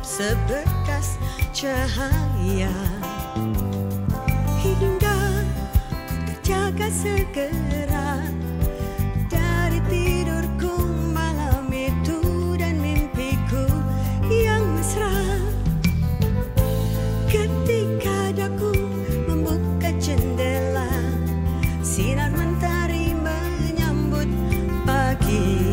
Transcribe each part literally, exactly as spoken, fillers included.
seberkas cahaya, hingga ku terjaga segera dari tidurku malam itu dan mimpiku yang mesra. Ketika daku membuka jendela, sinar mentari menyambut pagi.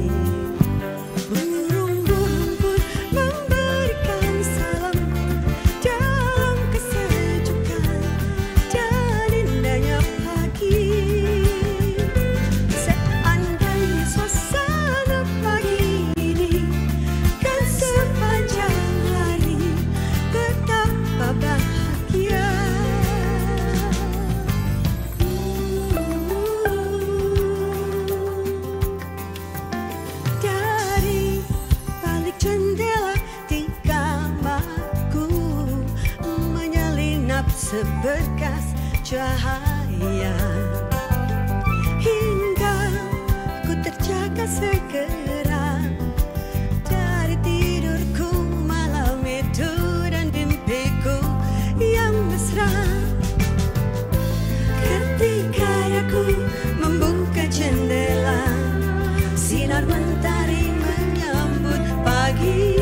Seberkas cahaya, hingga ku terjaga segera dari tidurku malam itu dan mimpiku yang mesra. Ketika aku membuka jendela, sinar mentari menyambut pagi.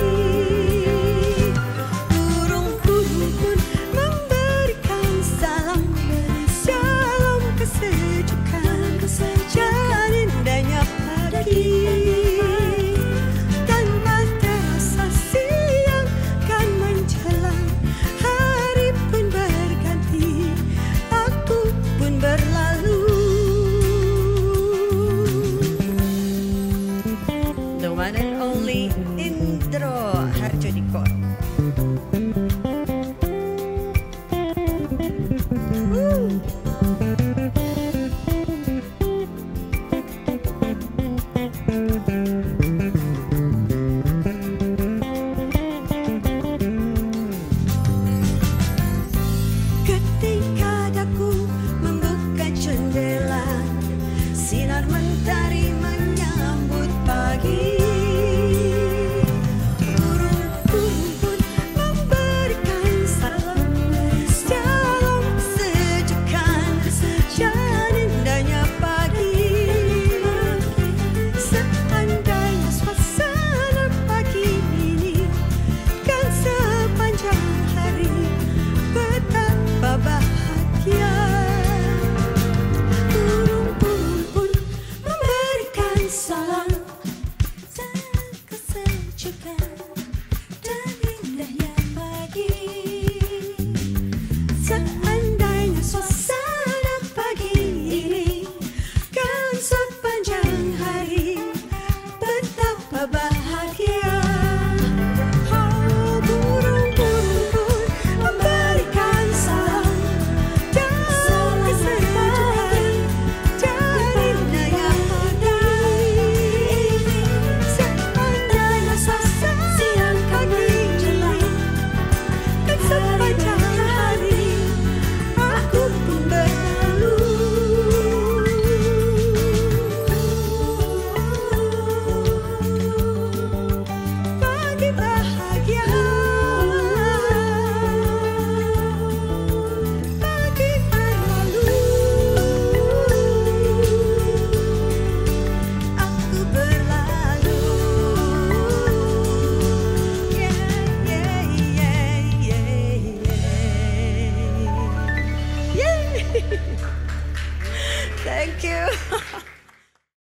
Tanpa terasa siang kan menjelang, hari pun berganti, aku pun berlalu. The one and only Indro Harjodipur. Sinar mentari menyambut pagi, burung-burung pun memberikan salam, salam kesejukan dan indahnya pagi. Seandainya suasana pagi ini kan sepanjang hari betapa bahagia. Salam dan kesejukan.